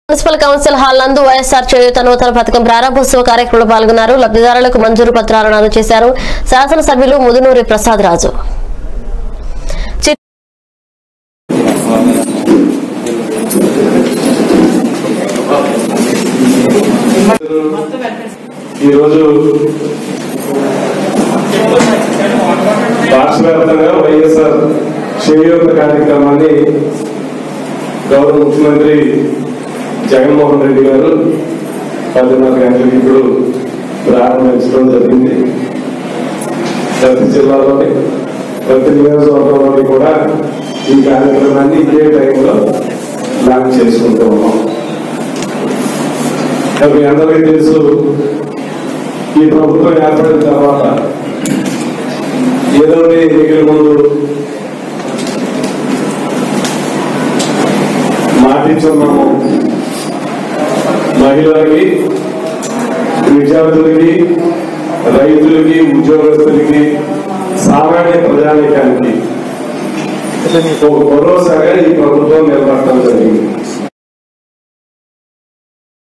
Municipal council hall నందు వైఎస్ఆర్ చేయూత నూతన పథకం ప్రారంభోత్సవ కార్యక్రమంలో పాల్గొన్నారు. లబ్ధిదారులకు మంజూరు పత్రాలను అందజేశారు. శాసనసభ్యులు ముదునూరి ప్రసాద్ రాజు. ఈరోజు రాష్ట్రవ్యాప్తంగా వైఎస్ఆర్ చేయూత కార్యక్రమాన్ని గౌరవ ముఖ్యమంత్రి జగన్మోహన్ రెడ్డి గారు 10:30 గంటలకు ఇప్పుడు ప్రారంభించడం జరిగింది. ప్రతి జిల్లాలోని ప్రతి నియోజకవర్గంలోని కూడా ఈ కార్యక్రమాన్ని ఇదే టైంలో లాంచ్ చేసుకుంటూ ఉన్నాం. మీ అందరికీ తెలుసు, ఈ ప్రభుత్వం ఏర్పడిన తర్వాత ఏదో ఎన్నికల ముందు మాటించున్నాము. మహిళలకి, విద్యార్థులకి, రైతులకి, ఉద్యోగస్తులకి, సామాన్య ప్రజానీకానికి ఒక భరోసాగా ఈ